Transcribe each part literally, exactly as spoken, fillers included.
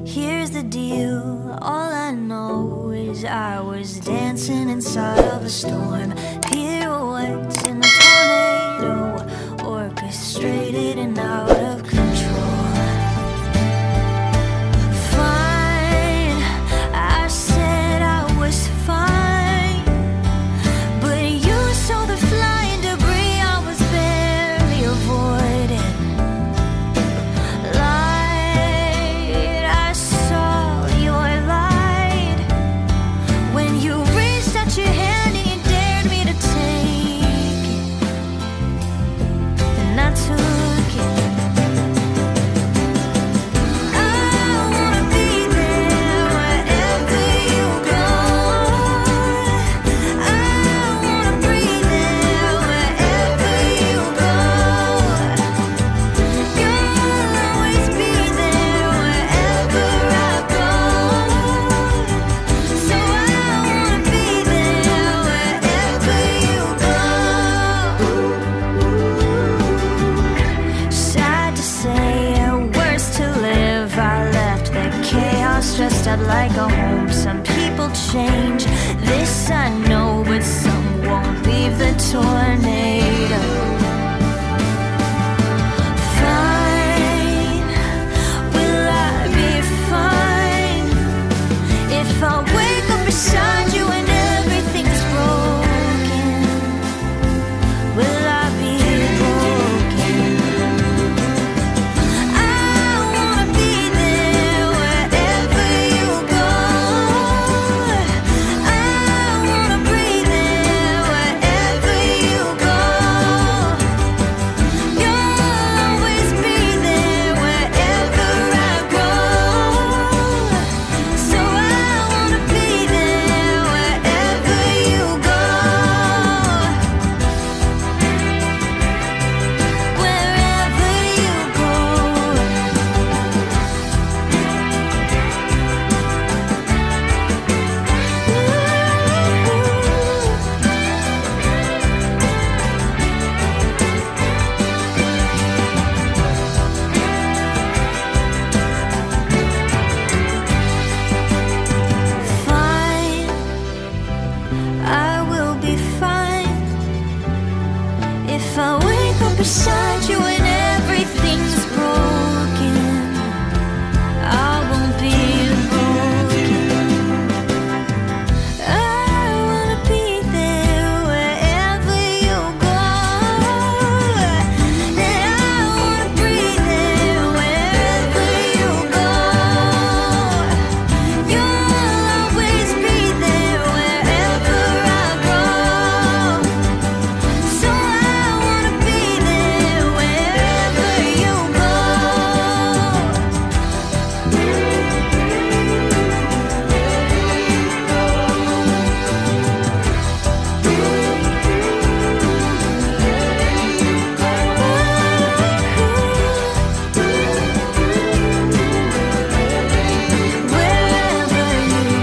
Here's the deal, all I know is I was dancing inside of a storm, pirouettes in a tornado, orchestrated and out of control. Fine, I said I was fine, but you saw the flying debris I was barely avoiding. Light, I saw your light when you reached out your hand and you dared me to take it, and I took it. I wanna be there wherever you go. I wanna breathe there wherever you go. You'll always be there wherever I go. So I wanna be there wherever you go. Sad to say, worse to live. I left the chaos dressed up like a home. Some people change, this I know, but some won't leave the tornado. Fine, will I be fine if I wake up beside you and everything's broken? Will I be broken? I wanna be there wherever you go. I wanna breathe there wherever you go. You'll always be there wherever I go. So I wanna be there wherever you go. Wherever you go. Fine, I will be fine if I wake up beside you and everything's broken. I won't be broken. I wanna be there wherever you go. And I wanna breathe there wherever you go. You'll always be there wherever I go. So I wanna be there wherever you go. Wherever you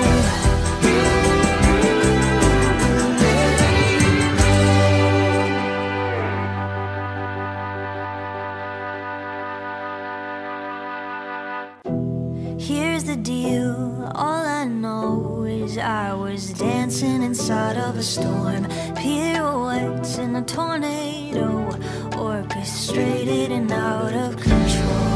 go. Here's the deal, all I know is I was dancing inside of a storm, pirouettes in a tornado, orchestrated and out of control.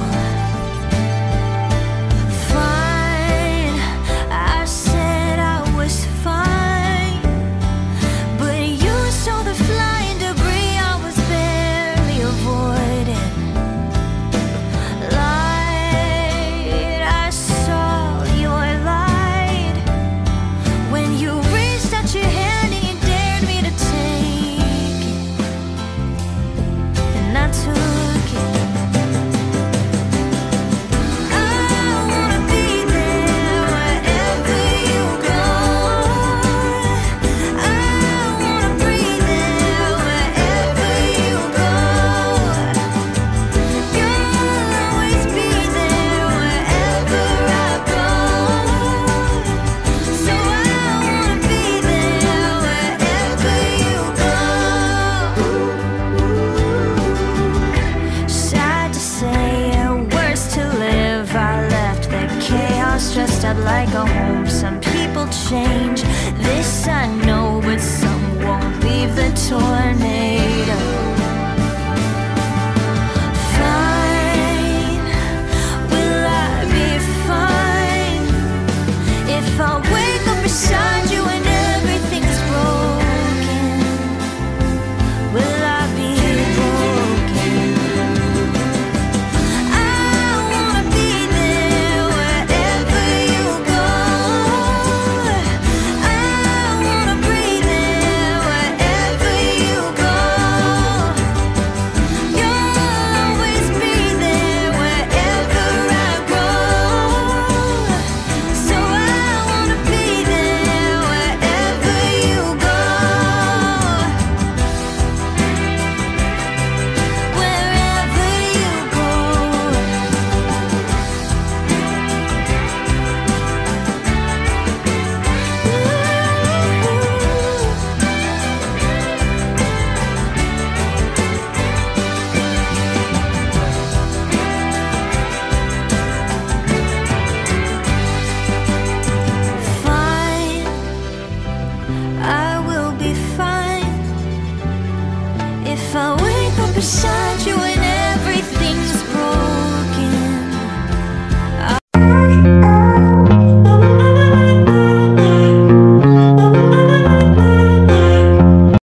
Fine, I said I was fine, but you saw the flying debris I was barely avoiding. Light, I saw your light when you reached out your hand and you dared me to take it, and I took it. dressed up like a home. Some people change, this I know, but some won't leave the tornado.